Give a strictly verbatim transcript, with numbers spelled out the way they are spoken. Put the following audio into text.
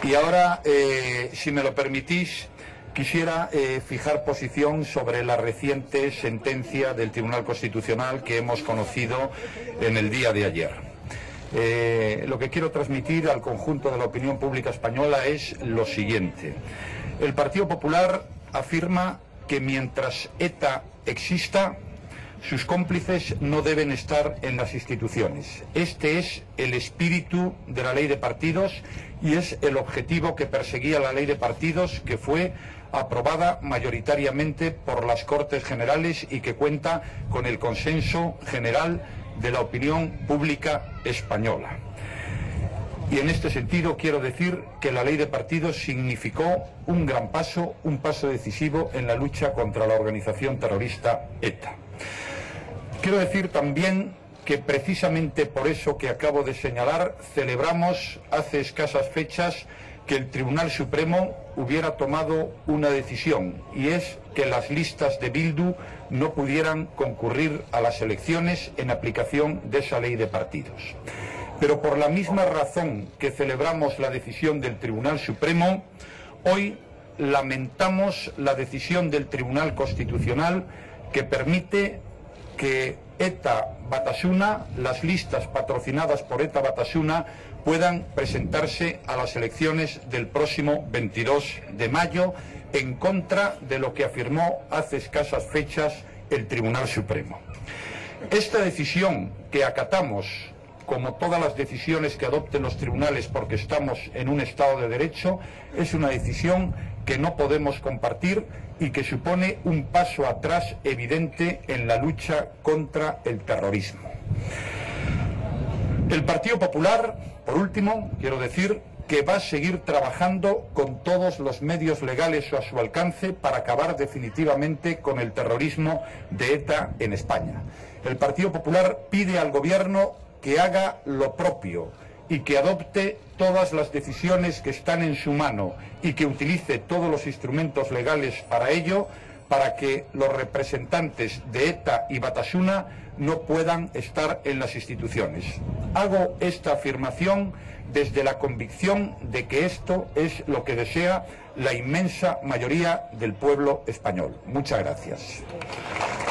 Y ahora, eh, si me lo permitís, quisiera eh, fijar posición sobre la reciente sentencia del Tribunal Constitucional que hemos conocido en el día de ayer. Eh, lo que quiero transmitir al conjunto de la opinión pública española es lo siguiente. El Partido Popular afirma que mientras ETA exista, sus cómplices no deben estar en las instituciones. Este es el espíritu de la Ley de Partidos y es el objetivo que perseguía la Ley de Partidos, que fue aprobada mayoritariamente por las Cortes Generales y que cuenta con el consenso general de la opinión pública española. Y en este sentido quiero decir que la Ley de Partidos significó un gran paso, un paso decisivo en la lucha contra la organización terrorista ETA. Quiero decir también que precisamente por eso que acabo de señalar, celebramos hace escasas fechas que el Tribunal Supremo hubiera tomado una decisión, y es que las listas de Bildu no pudieran concurrir a las elecciones en aplicación de esa Ley de Partidos. Pero por la misma razón que celebramos la decisión del Tribunal Supremo, hoy lamentamos la decisión del Tribunal Constitucional que permite que ETA Batasuna, las listas patrocinadas por ETA Batasuna, puedan presentarse a las elecciones del próximo veintidós de mayo, en contra de lo que afirmó hace escasas fechas el Tribunal Supremo. Esta decisión que acatamos, como todas las decisiones que adopten los tribunales porque estamos en un Estado de Derecho, es una decisión que no podemos compartir y que supone un paso atrás evidente en la lucha contra el terrorismo. El Partido Popular, por último, quiero decir que va a seguir trabajando con todos los medios legales a su alcance para acabar definitivamente con el terrorismo de ETA en España. El Partido Popular pide al Gobierno que haga lo propio y que adopte todas las decisiones que están en su mano y que utilice todos los instrumentos legales para ello, para que los representantes de ETA y Batasuna no puedan estar en las instituciones. Hago esta afirmación desde la convicción de que esto es lo que desea la inmensa mayoría del pueblo español. Muchas gracias.